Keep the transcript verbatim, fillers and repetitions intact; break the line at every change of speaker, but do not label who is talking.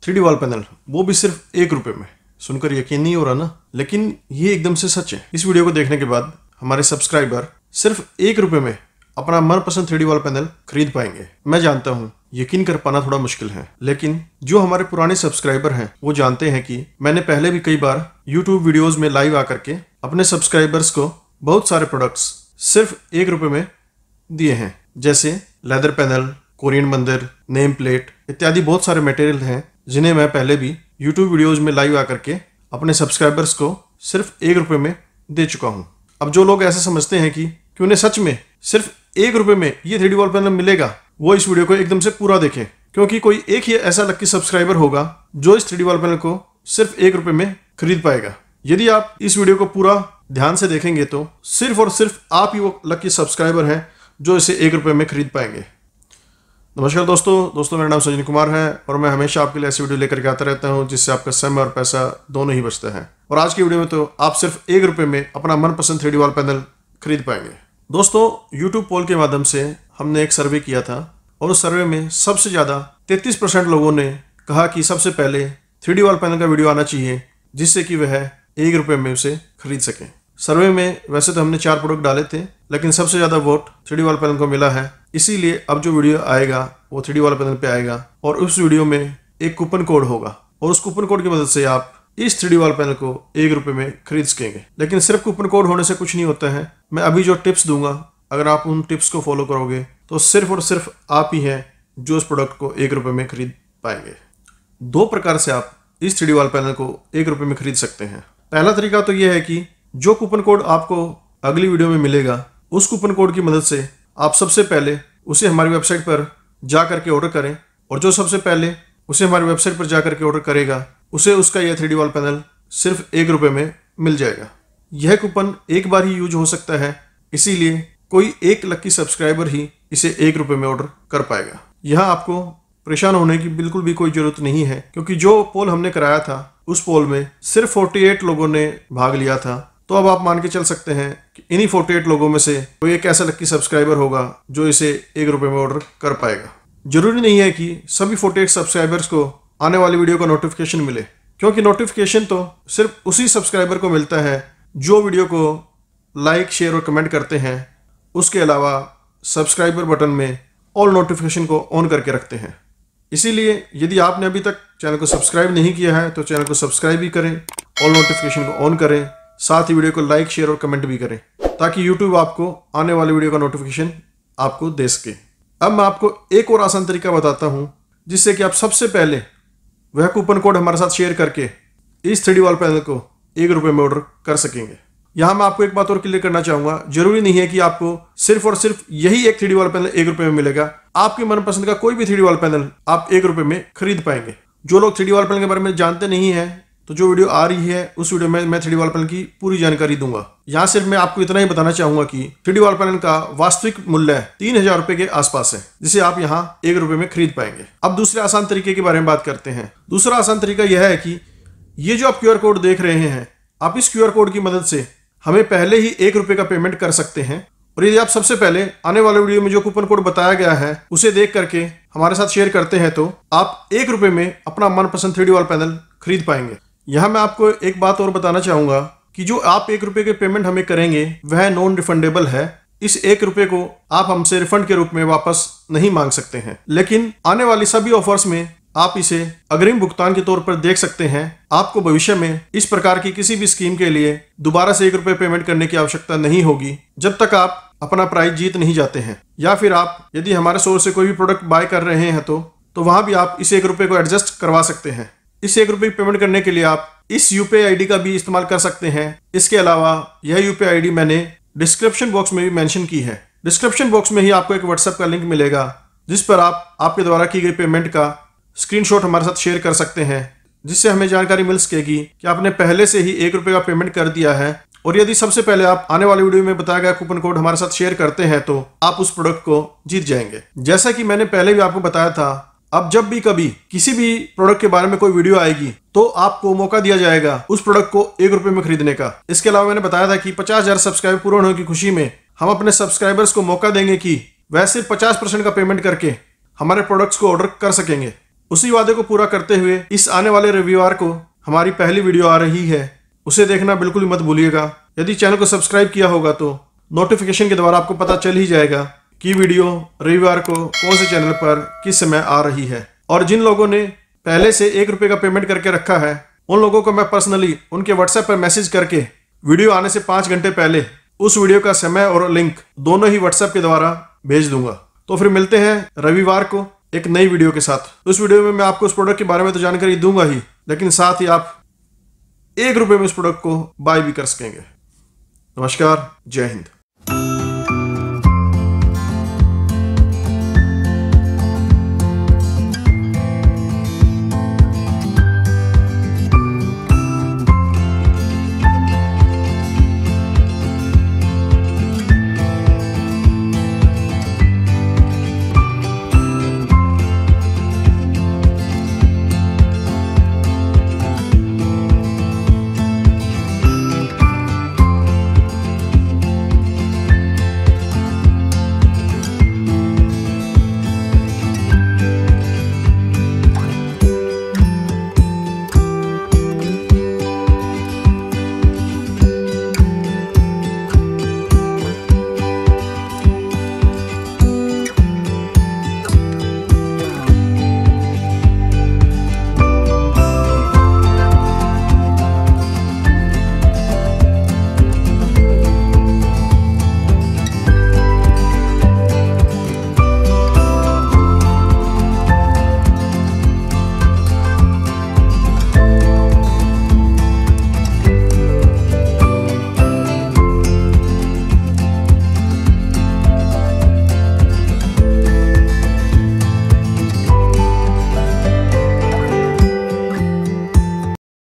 Three D wall panel, वो भी सिर्फ एक रुपए में। सुनकर यकीन नहीं हो रहा ना, लेकिन ये एकदम से सच है। इस वीडियो को देखने के बाद हमारे सब्सक्राइबर सिर्फ एक रुपए में अपना मनपसंद थ्री डी वॉल पैनल खरीद पाएंगे। मैं जानता हूँ यकीन कर पाना थोड़ा मुश्किल है, लेकिन जो हमारे पुराने सब्सक्राइबर हैं वो जानते हैं कि मैंने पहले भी कई बार यूट्यूब वीडियोस में लाइव आकर के अपने सब्सक्राइबर्स को बहुत सारे प्रोडक्ट्स सिर्फ एक रुपए में दिए हैं, जैसे लेदर पैनल, कोरियन मंदिर, नेम प्लेट इत्यादि बहुत सारे मटेरियल हैं जिन्हें मैं पहले भी यूट्यूब वीडियोज में लाइव आकर के अपने सब्सक्राइबर्स को सिर्फ एक रुपए में दे चुका हूँ। अब जो लोग ऐसे समझते हैं कि, कि उन्हें सच में सिर्फ एक रुपए में ये थ्री डी वॉल पैनल मिलेगा, वो इस वीडियो को एकदम से पूरा देखें, क्योंकि कोई एक ही ऐसा लकी सब्सक्राइबर होगा जो इस थ्री डी वॉल पैनल को सिर्फ एक रुपए में खरीद पाएगा। यदि आप इस वीडियो को पूरा ध्यान से देखेंगे तो सिर्फ और सिर्फ आप ही वो लकी सब्सक्राइबर हैं जो इसे एक रुपए में खरीद पाएंगे। नमस्कार दोस्तों दोस्तों मेरा नाम सचिन कुमार है और मैं हमेशा आपके लिए ऐसी वीडियो लेकर के आता रहता हूं जिससे आपका समय और पैसा दोनों ही बचता है। और आज की वीडियो में तो आप सिर्फ एक रुपए में अपना मनपसंद थ्री डी वॉल पैनल खरीद पाएंगे। दोस्तों, यूट्यूब पोल के माध्यम से हमने एक सर्वे किया था और उस सर्वे में सबसे ज़्यादा तैंतीस परसेंट लोगों ने कहा कि सबसे पहले थ्री डी वॉल पैनल का वीडियो आना चाहिए जिससे कि वह एक रुपये में उसे खरीद सकें। सर्वे में वैसे तो हमने चार प्रोडक्ट डाले थे, लेकिन सबसे ज़्यादा vote three D wall panel को मिला है। इसीलिए अब जो वीडियो आएगा वो थ्री डी वॉल पैनल पे आएगा और उस वीडियो में एक कूपन कोड होगा और उस कूपन कोड की मदद से आप इस थ्री डी वॉल पैनल को एक रुपये में खरीद सकेंगे। लेकिन सिर्फ कूपन कोड होने से कुछ नहीं होता है। मैं अभी जो टिप्स दूंगा, अगर आप उन टिप्स को फॉलो करोगे तो सिर्फ और सिर्फ आप ही हैं जो उस प्रोडक्ट को एक रुपये में खरीद पाएंगे। दो प्रकार से आप इस थ्री डी वॉल पैनल को एक रुपये में खरीद सकते हैं। पहला तरीका तो यह है कि जो कूपन कोड आपको अगली वीडियो में मिलेगा, उस कूपन कोड की मदद से आप सबसे पहले उसे हमारी वेबसाइट पर जा करके ऑर्डर करें और जो सबसे पहले उसे हमारी वेबसाइट पर जा करके ऑर्डर करेगा उसे उसका यह थ्री डी वॉल पैनल सिर्फ एक रुपये में मिल जाएगा। यह कूपन एक बार ही यूज हो सकता है, इसीलिए कोई एक लकी सब्सक्राइबर ही इसे एक रुपये में ऑर्डर कर पाएगा। यहाँ आपको परेशान होने की बिल्कुल भी कोई जरूरत नहीं है, क्योंकि जो पोल हमने कराया था उस पोल में सिर्फ अड़तालीस लोगों ने भाग लिया था। तो अब आप मान के चल सकते हैं कि इन्हीं अड़तालीस लोगों में से कोई एक ऐसा लकी सब्सक्राइबर होगा जो इसे एक रुपये में ऑर्डर कर पाएगा। जरूरी नहीं है कि सभी अड़तालीस सब्सक्राइबर्स को आने वाली वीडियो का नोटिफिकेशन मिले, क्योंकि नोटिफिकेशन तो सिर्फ उसी सब्सक्राइबर को मिलता है जो वीडियो को लाइक, शेयर और कमेंट करते हैं। उसके अलावा सब्सक्राइबर बटन में ऑल नोटिफिकेशन को ऑन करके रखते हैं। इसीलिए यदि आपने अभी तक चैनल को सब्सक्राइब नहीं किया है तो चैनल को सब्सक्राइब भी करें, ऑल नोटिफिकेशन को ऑन करें, साथ ही वीडियो को लाइक, शेयर और कमेंट भी करें ताकि यूट्यूब आपको आने वाली वीडियो का नोटिफिकेशन आपको दे सके। अब मैं आपको एक और आसान तरीका बताता हूं जिससे कि आप सबसे पहले वह कूपन कोड हमारे साथ शेयर करके इस थ्री डी वॉल पैनल को एक रुपये में ऑर्डर कर सकेंगे। यहाँ मैं आपको एक बात और क्लियर करना चाहूंगा, जरूरी नहीं है कि आपको सिर्फ और सिर्फ यही एक थ्री डी वॉल पैनल एक रुपये में मिलेगा। आपके मनपसंद का कोई भी थ्री डी वॉल पैनल आप एक रुपये में खरीद पाएंगे। जो लोग थ्री डी वॉल पैनल के बारे में जानते नहीं है, तो जो वीडियो आ रही है उस वीडियो में मैं थ्री डी वॉल पैनल की पूरी जानकारी दूंगा। यहाँ सिर्फ मैं आपको इतना ही बताना चाहूंगा कि थ्री डी वॉल पैनल का वास्तविक मूल्य तीन हजार रुपए के आसपास है, जिसे आप यहाँ एक रुपये में खरीद पाएंगे। अब दूसरे आसान तरीके के बारे में बात करते हैं। दूसरा आसान तरीका यह है कि ये जो आप क्यू आर कोड देख रहे हैं, आप इस क्यू आर कोड की मदद से हमें पहले ही एक रुपये का पेमेंट कर सकते हैं। और यदि आप सबसे पहले आने वाले वीडियो में जो कूपन कोड बताया गया है उसे देख करके हमारे साथ शेयर करते हैं तो आप एक रुपये में अपना मनपसंद थ्री डी वॉल पैनल खरीद पाएंगे। यहाँ मैं आपको एक बात और बताना चाहूंगा कि जो आप एक रुपये के पेमेंट हमें करेंगे वह नॉन रिफंडेबल है। इस एक रुपये को आप हमसे रिफंड के रूप में वापस नहीं मांग सकते हैं, लेकिन आने वाली सभी ऑफर्स में आप इसे अग्रिम भुगतान के तौर पर देख सकते हैं। आपको भविष्य में इस प्रकार की किसी भी स्कीम के लिए दोबारा से एक रुपये पेमेंट करने की आवश्यकता नहीं होगी जब तक आप अपना प्राइस जीत नहीं जाते हैं। या फिर आप यदि हमारे स्टोर से कोई भी प्रोडक्ट बाय कर रहे हैं तो तो वहां भी आप इस एक रुपये को एडजस्ट करवा सकते हैं। इस एक रुपये पेमेंट करने के लिए आप इस यूपीआई आईडी का भी इस्तेमाल कर सकते हैं। इसके अलावा यह यूपीआई आईडी मैंने डिस्क्रिप्शन बॉक्स में भी मेंशन की है। डिस्क्रिप्शन बॉक्स में ही आपको एक व्हाट्सएप का लिंक मिलेगा जिस पर आप आपके द्वारा की गई पेमेंट का स्क्रीनशॉट हमारे साथ शेयर कर सकते हैं, जिससे हमें जानकारी मिल सकेगी कि आपने पहले से ही एक रुपये का पेमेंट कर दिया है। और यदि सबसे पहले आप आने वाली वीडियो में बताया गया कूपन कोड हमारे साथ शेयर करते हैं तो आप उस प्रोडक्ट को जीत जाएंगे। जैसा कि मैंने पहले भी आपको बताया था, अब जब भी कभी किसी भी प्रोडक्ट के बारे में कोई वीडियो आएगी तो आपको मौका दिया जाएगा उस प्रोडक्ट को एक रुपये में खरीदने का। इसके अलावा मैंने बताया था कि पचास हजार सब्सक्राइबर पूर्ण होने की खुशी में हम अपने सब्सक्राइबर्स को मौका देंगे कि वह सिर्फ पचास परसेंट का पेमेंट करके हमारे प्रोडक्ट्स को ऑर्डर कर सकेंगे। उसी वादे को पूरा करते हुए इस आने वाले रविवार को हमारी पहली वीडियो आ रही है, उसे देखना बिल्कुल मत भूलिएगा। यदि चैनल को सब्सक्राइब किया होगा तो नोटिफिकेशन के द्वारा आपको पता चल ही जाएगा कि वीडियो रविवार को कौन से चैनल पर किस समय आ रही है। और जिन लोगों ने पहले से एक रुपये का पेमेंट करके रखा है, उन लोगों को मैं पर्सनली उनके व्हाट्सएप पर मैसेज करके वीडियो आने से पाँच घंटे पहले उस वीडियो का समय और लिंक दोनों ही व्हाट्सएप के द्वारा भेज दूंगा। तो फिर मिलते हैं रविवार को एक नई वीडियो के साथ। उस वीडियो में मैं आपको उस प्रोडक्ट के बारे में तो जानकारी दूंगा ही, लेकिन साथ ही आप एक रुपये में उस प्रोडक्ट को बाय भी कर सकेंगे। नमस्कार, जय हिंद।